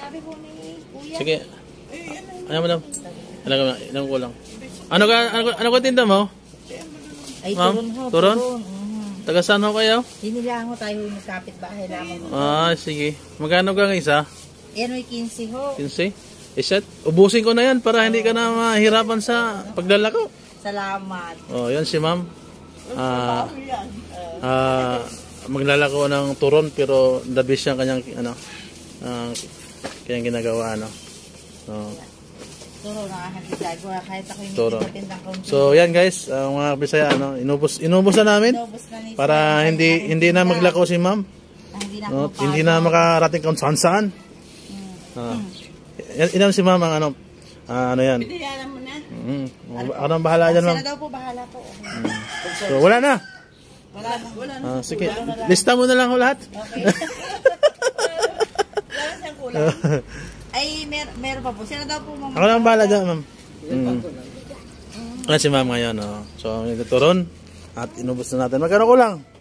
Sabi po ni Kuya. Sige. Ano mo lang? Ano ko lang? Ano ko tinda mo? Ay, ma'am, turon ho. turon? Taga saan ho kayo? Hinilang ho tayo yung kapit-bahay namin. Sige. Magkano ka ng isa? Yan ay 15 ho. 15? Iset, ubusin ko na yan para hindi ka na mahirapan sa paglalako. Salamat. Yan si ma'am. Maglalako ng turon pero the best yung kanyang kanyang ginagawa Turon na kahit ako yung tindang kaunti. So yan guys, mga Bisaya inubos na namin para hindi na maglako si ma'am. Hindi na makarating kung saan. Yan si ma'am ang ano yan. Pinayaran mo na. Ako nang bahala dyan ma'am. Sana daw po bahala po. So wala na. Wala na. Sige, lista mo na lang ho lahat. Okay. Wala siyang kulang. Ay, meron pa po. Sino daw po ma'am? Ako nang bahala dyan ma'am. Yan si ma'am ngayon. So, nagtuturon at inubos na natin. Magkano kulang?